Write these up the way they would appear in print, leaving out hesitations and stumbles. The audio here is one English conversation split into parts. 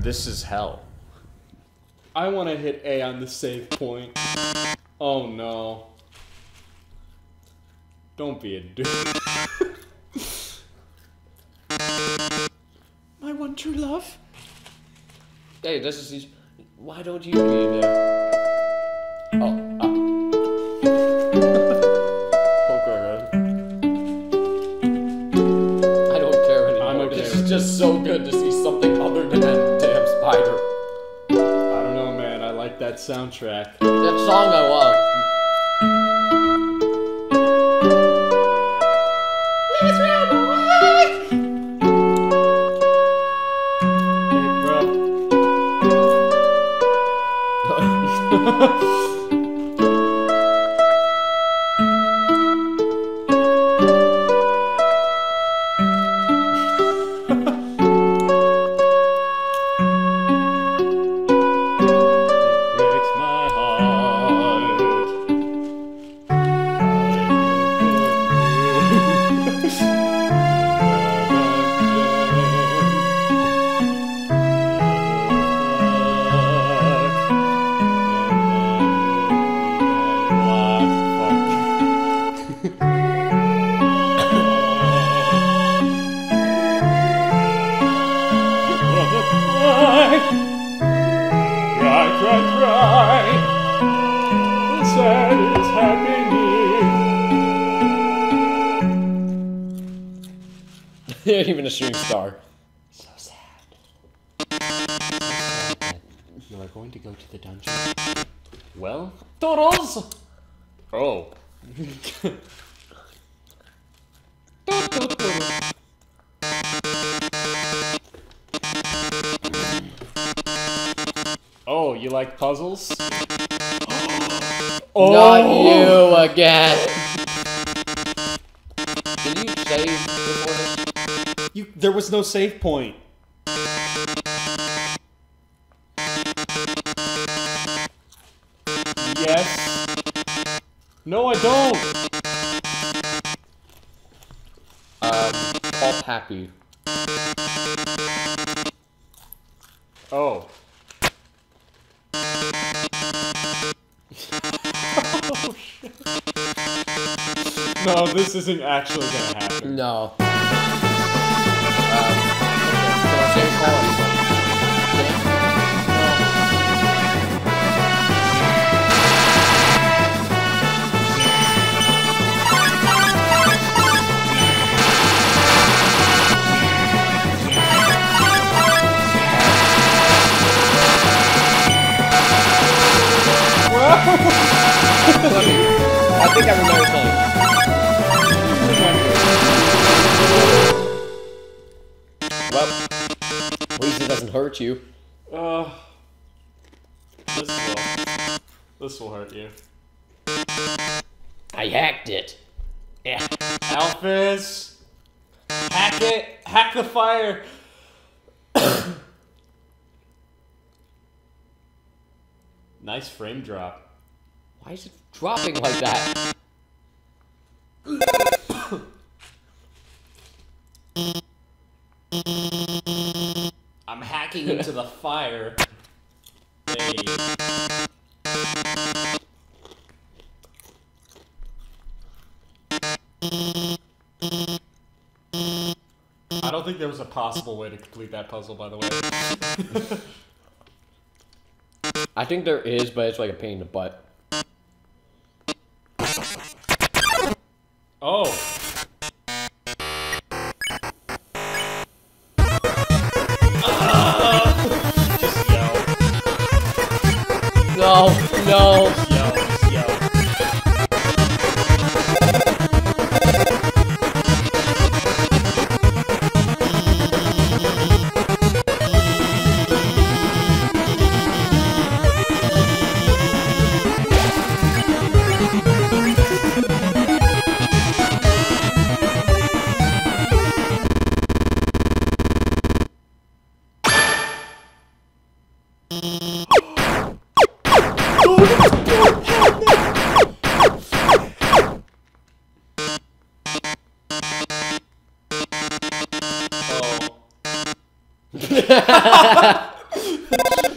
This is hell. I want to hit A on the save point. Oh no. Don't be a dude. My one true love? Hey, this is... Why don't you be there? Oh, okay, I don't care anymore. I'm okay This with is just so good to see something other than that damn spider. I don't know, man. I like that soundtrack. That song I love. Let's run away! Hey, bro. Breaks my Cry, cry, the sad is happening. You're even a shooting star. So sad. You are going to go to the dungeon. Well, Toros! oh. Oh, you like puzzles? Oh! Not you again! Did you save before this? There was no save point. Yes. No, I don't. Call Pappy. Oh. Oh, shit. No, this isn't actually gonna happen. No. Okay, can I save call anybody? I think I remember something. Well, at least it doesn't hurt you. This will hurt you. I hacked it. Yeah. Alphys! Hack it! Hack the fire! Nice frame drop. Why is it dropping like that? I'm hacking into the fire. Hey. I don't think there was a possible way to complete that puzzle, by the way. I think there is, but it's like a pain in the butt. Oh. Just yell. No, no. Just yell. Just yell.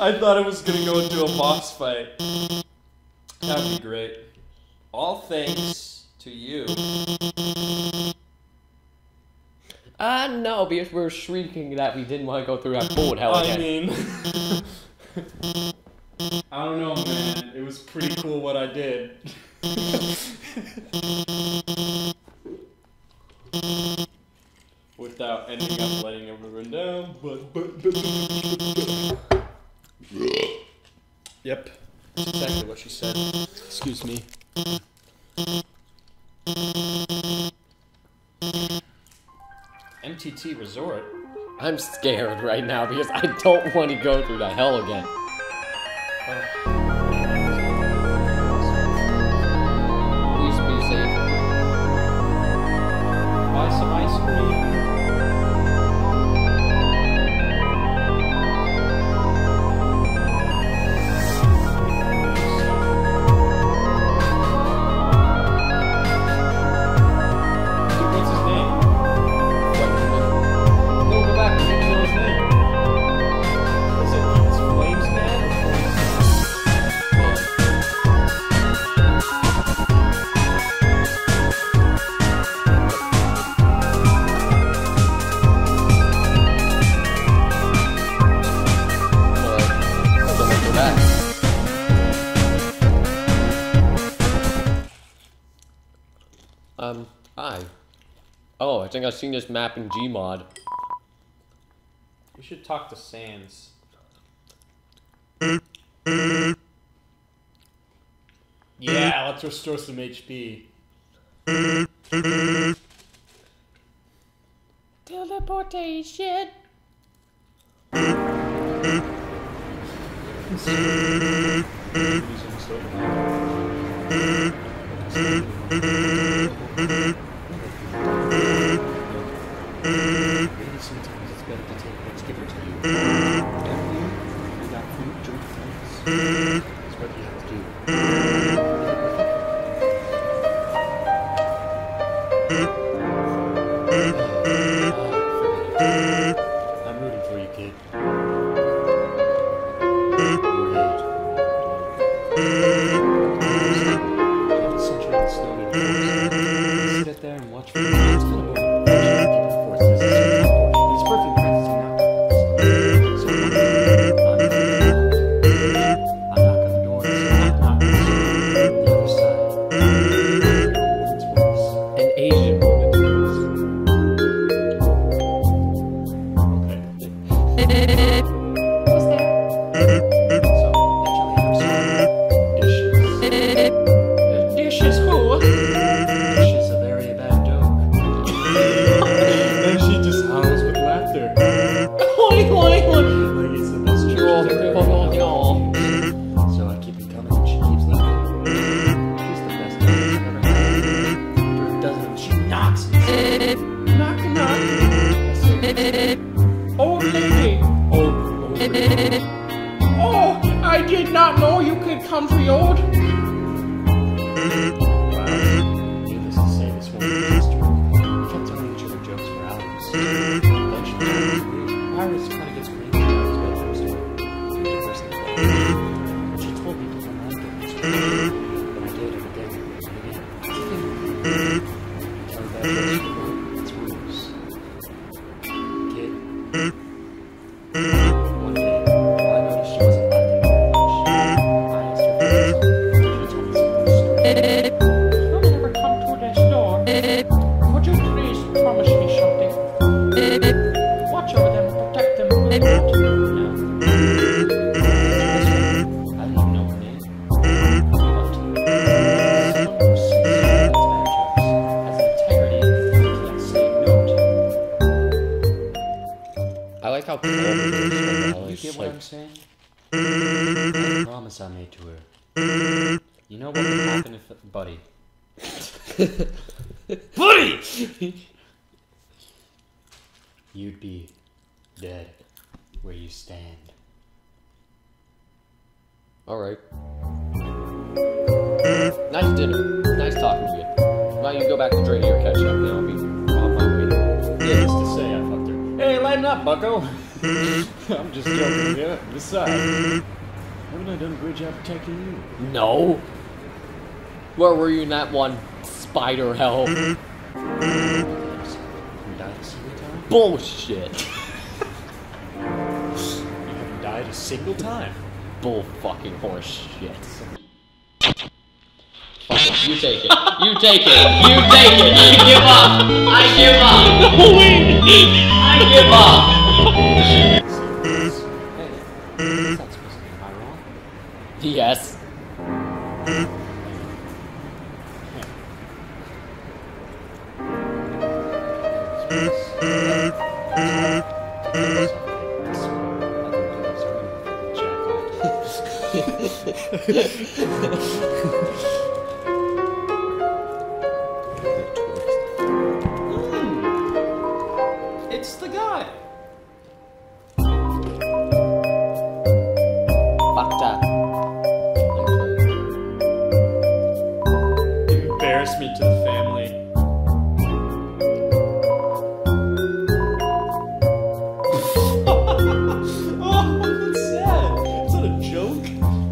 I thought it was gonna go into a boss fight. That'd be great. All thanks to you. No, because we were shrieking that we didn't want to go through that bullet hell again. I mean, I don't know, man. It was pretty cool what I did. Without ending up letting everyone down, Yep. That's exactly what she said. Excuse me. MTT Resort? I'm scared right now because I don't want to go through that hell again. Please be safe. Buy some ice cream. What's his name? Go back and see his name. Is it Flames Man? Hi. Oh, I think I've seen this map in Gmod. We should talk to Sans. Yeah, let's restore some HP. Teleportation. Maybe sometimes it's better to take what's given to you. You got food, drink, friends. That's what you have to do. I'm rooting for you, kid. Concentrate on slowly. Sit there and watch for the it's kind of boring. It's perfect practicing now. So I'm knocking the door. I'm knocking the other side. Woman's voice. An Asian woman's Okay. What's that? So naturally I'm saying dishes. Dishes who? Dishes a very bad joke. And she just howls with laughter. Oi, oi, oi. Like it's the best church ever. So I keep it coming and she keeps laughing. She's the best dog I've ever had. For a dozen, she knocks it. Knock, knock. Old lady. Old lady. Oh, I did not know you could come for old. Wow. Needless to say, this woman is history. We kept telling each other jokes for hours. Lunch time. Iris kind of gets crazy about his bedtime story. You're the person that but she told me to come on to it. And I did every day. And again. Tell that person it's rules. Kid. One day, while I noticed she wasn't laughing very much, I asked her for something. She told me some story. You'll never come to this door. Would you please promise me something? Watch over them, protect them, will you not? No. I didn't even know her name. I'd love to. Someone who sings bad jokes has integrity and can't say no to. I like how calm it is. You get what I'm saying? A promise I made to her. You know what would happen if, buddy? Buddy! You'd be dead where you stand. Alright. Nice dinner. Nice talking to you. Why don't you go back to drinking your ketchup and I'll be on my way. Needless to say, I fucked her. Hey, lighten up, bucko. I'm just joking. Yeah. Besides, haven't I done a great job protecting you? No. Where were you in that one spider hell? You died a single time? Bullshit. You haven't died a single time. Bull fucking horse shit. Fuck it, you take it. You take it. You take it. I give up. I give up. I give up. Hey, that's not supposed to be. Am I wrong? Yes. It's the guy. Fuck that. Embarrass me to the family. Oh, that's sad. Is that a joke?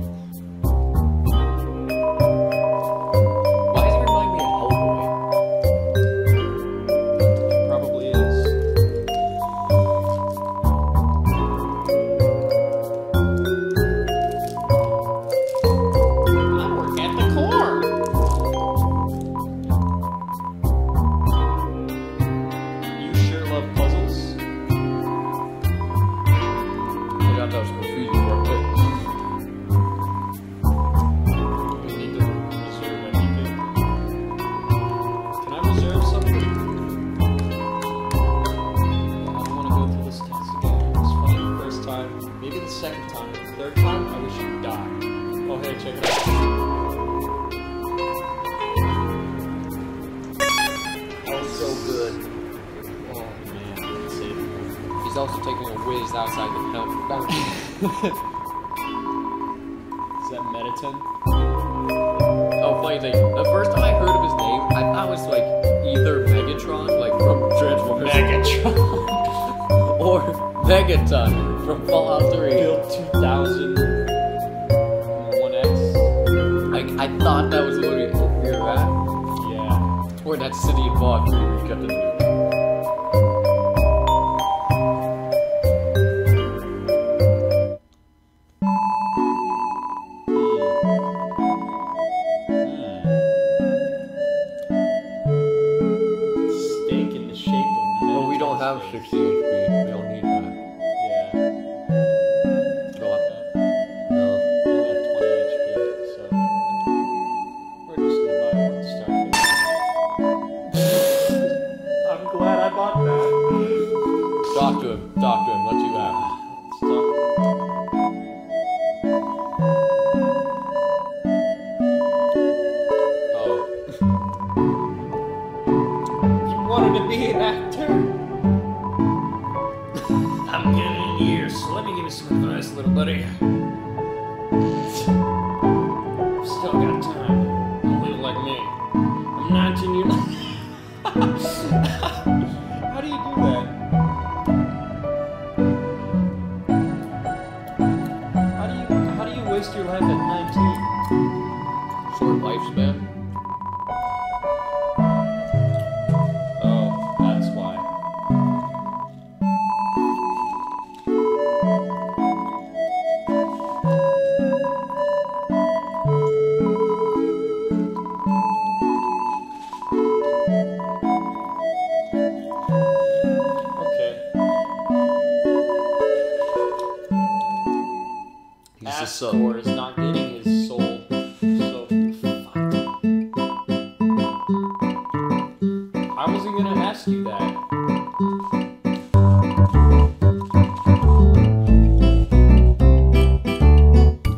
Why does it remind me of Hellboy? Probably is. I work at the core. You sure love puzzles. I got those confusing real quick. We need to reserve anything. Can I reserve something? I don't want to go through this test again. It was funny the first time, maybe the second time. The third time, I wish you'd die. Oh, hey, check it out. Oh, so good. Oh, man, save me. He's also taking a whiz outside the fountain. Is that Mediton? Oh, funny thing. The first time I heard of his name, I thought it was like either Megatron, like from Transformers, Megatron. or Megaton from Fallout 3. Build 2000 1X. Like, I thought that was what we were at. Yeah. Or that city in Bog where we got the nuke. Steak in the shape of Well, we don't have Megatron 60 HP. We don't need that. Yeah. Go up. We only have 20 HP, so we're just gonna buy one Starfish. I'm glad I bought that. Talk to him. Talk to him. What you have? Let's talk. Oh. You wanted to be an actor? I'm getting in years, so let me give you some advice, little buddy. Still got time. Don't live like me. I'm 19 years old. How do you do that? How do you waste your life at 19? Short lifespan. Oh, that's why. Okay. He's just so. Astor is not getting his soul. So fucked. I wasn't gonna ask you that.